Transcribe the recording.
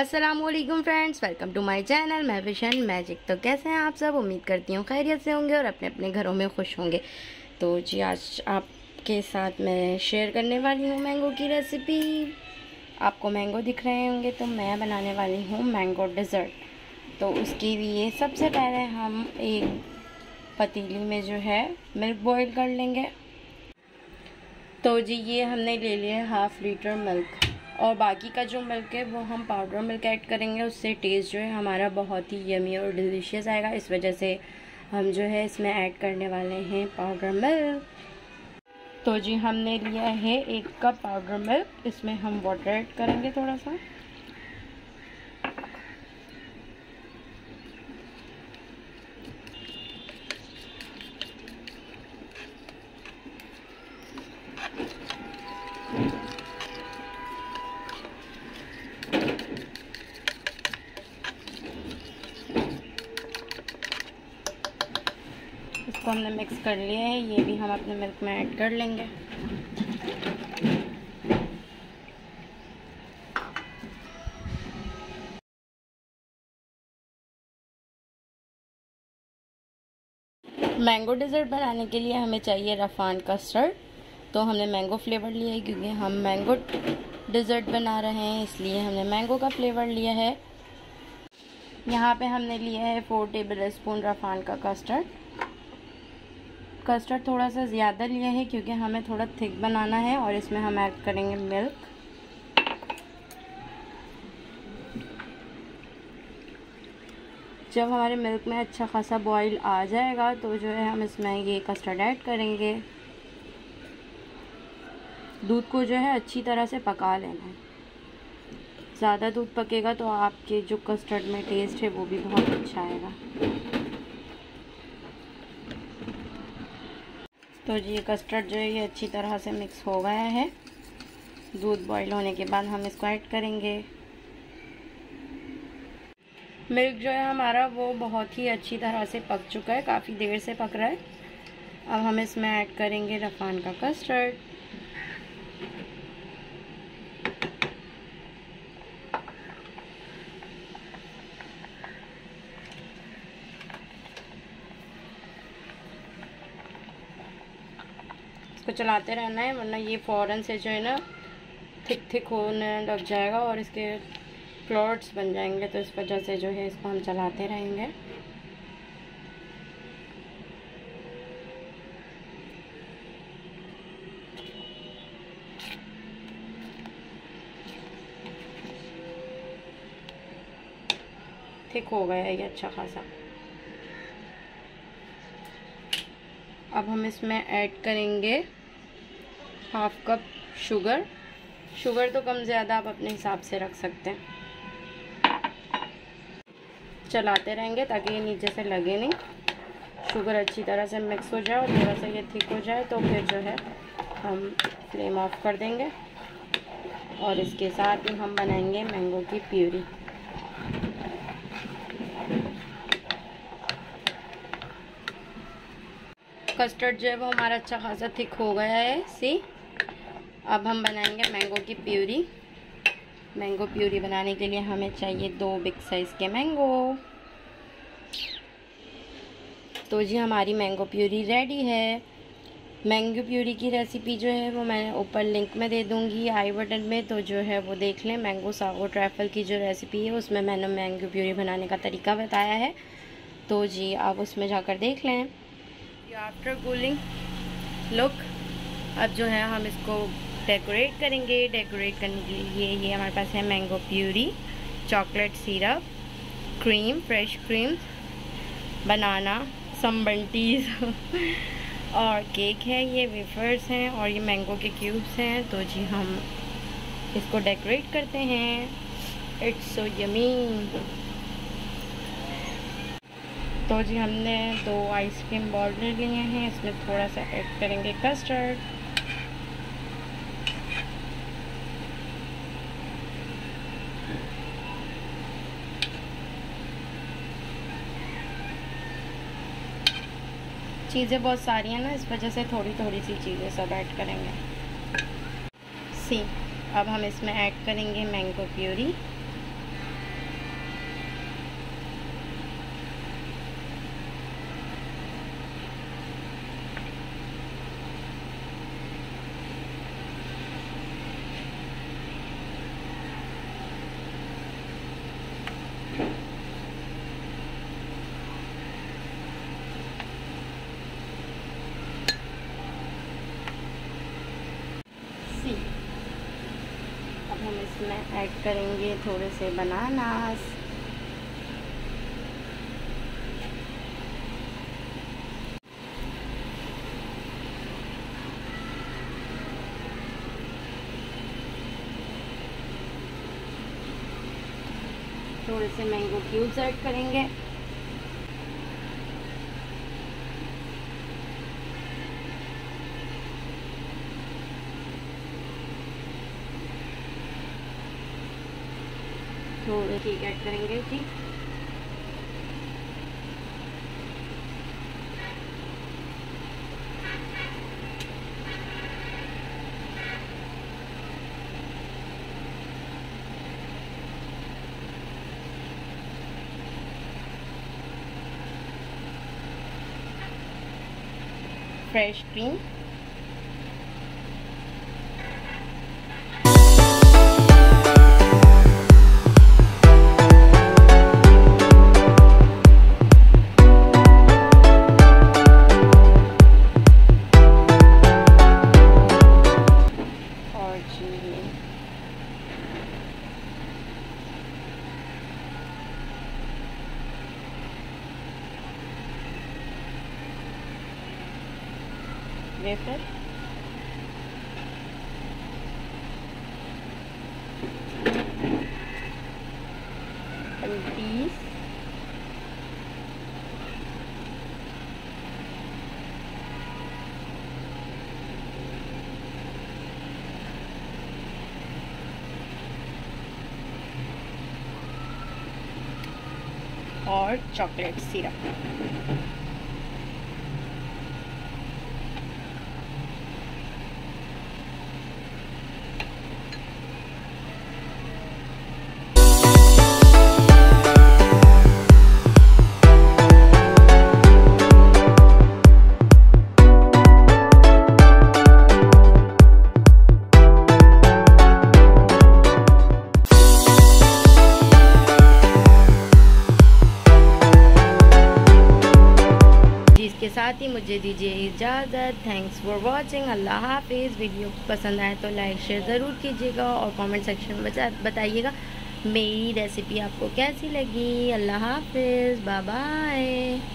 अस्सलामुअलैकुम friends, welcome to my channel मैं Vishan magic. तो कैसे हैं आप सब? उम्मीद करती हूँ खैरियत से होंगे और अपने अपने घरों में खुश होंगे। तो जी आज आपके साथ मैं शेयर करने वाली हूँ मैंगो की रेसिपी। आपको मैंगो दिख रहे होंगे तो मैं बनाने वाली हूँ मैंगो डिज़र्ट। तो उसके लिए सबसे पहले हम एक पतीली में जो है मिल्क बॉईल कर लेंगे। तो जी ये हमने ले लिया है 1/2 लीटर मिल्क, और बाकी का जो मिल्क है वो हम पाउडर मिल्क ऐड करेंगे। उससे टेस्ट जो है हमारा बहुत ही यमी और डिलीशियस आएगा। इस वजह से हम जो है इसमें ऐड करने वाले हैं पाउडर मिल्क। तो जी हमने लिया है 1 कप पाउडर मिल्क। इसमें हम वाटर ऐड करेंगे थोड़ा सा। इसको हमने मिक्स कर लिया है, ये भी हम अपने मिल्क में ऐड कर लेंगे। मैंगो डिज़र्ट बनाने के लिए हमें चाहिए रफ़ान कस्टर्ड। तो हमने मैंगो फ्लेवर लिया है क्योंकि हम मैंगो डिज़र्ट बना रहे हैं, इसलिए हमने मैंगो का फ्लेवर लिया है। यहाँ पे हमने लिया है 4 टेबल स्पून रफ़ान का कस्टर्ड थोड़ा सा ज़्यादा लिया है क्योंकि हमें थोड़ा थिक बनाना है। और इसमें हम ऐड करेंगे मिल्क। जब हमारे मिल्क में अच्छा खासा बॉईल आ जाएगा तो जो है हम इसमें ये कस्टर्ड ऐड करेंगे। दूध को जो है अच्छी तरह से पका लेना है। ज़्यादा दूध पकेगा तो आपके जो कस्टर्ड में टेस्ट है वो भी बहुत अच्छा आएगा। तो जी ये कस्टर्ड जो है ये अच्छी तरह से मिक्स हो गया है। दूध बॉईल होने के बाद हम इसको ऐड करेंगे। मिल्क जो है हमारा वो बहुत ही अच्छी तरह से पक चुका है, काफ़ी देर से पक रहा है। अब हम इसमें ऐड करेंगे रफ़ान का कस्टर्ड। इसको चलाते रहना है वरना ये फ़ौरन से जो है ना थिक होने लग जाएगा और इसके क्लॉट्स बन जाएंगे। तो इस वजह से जो है इसको हम चलाते रहेंगे। थिक हो गया है ये अच्छा खासा। अब हम इसमें ऐड करेंगे 1/2 कप शुगर। शुगर तो कम ज़्यादा आप अपने हिसाब से रख सकते हैं। चलाते रहेंगे ताकि ये नीचे से लगे नहीं। शुगर अच्छी तरह से मिक्स हो जाए और थोड़ा सा ये थिक हो जाए तो फिर जो है हम फ्लेम ऑफ कर देंगे। और इसके साथ ही हम बनाएंगे मैंगो की प्यूरी। कस्टर्ड जो है वो हमारा अच्छा खासा थिक हो गया है। अब हम बनाएंगे मैंगो की प्यूरी। मैंगो प्यूरी बनाने के लिए हमें चाहिए 2 बिग साइज़ के मैंगो। तो जी हमारी मैंगो प्यूरी रेडी है। मैंगो प्यूरी की रेसिपी जो है वो मैं ऊपर लिंक में दे दूँगी आई बटन में, तो जो है वो देख लें। मैंगो सागो ट्रैफल की जो रेसिपी है उसमें मैंने मैंगो प्यूरी बनाने का तरीका बताया है, तो जी आप उसमें जाकर देख लें। आफ्टर कूलिंग लुक, अब जो है हम इसको डेकोरेट करेंगे। डेकोरेट करने के लिए ये हमारे पास है mango puree, chocolate syrup, cream, fresh cream, banana, some bounties और केक है, ये वेफर्स हैं और ये मैंगो के क्यूब्स हैं। तो जी हम इसको डेकोरेट करते हैं। It's so yummy. तो जी हमने 2 आइसक्रीम बॉल लिए हैं। इसमें थोड़ा सा ऐड करेंगे कस्टर्ड। चीज़ें बहुत सारी हैं ना, इस वजह से थोड़ी थोड़ी सी चीज़ें सब ऐड करेंगे। अब हम इसमें ऐड करेंगे मैंगो प्यूरी। हम इसमें ऐड करेंगे थोड़े से बनानास। थोड़े से मैंगो क्यूब्स ऐड करेंगे। थोड़े केक ऐड करेंगे जी। फ्रेश क्रीम, और चीनी। वेफर, पीस, और चॉकलेट सिरप। इसके साथ ही मुझे दीजिए इजाज़त। Thanks for watching. अल्लाह हाफिज़। वीडियो पसंद आए तो लाइक शेयर ज़रूर कीजिएगा और कमेंट सेक्शन में बताइएगा मेरी रेसिपी आपको कैसी लगी। अल्लाह हाफिज़, बाय बाय।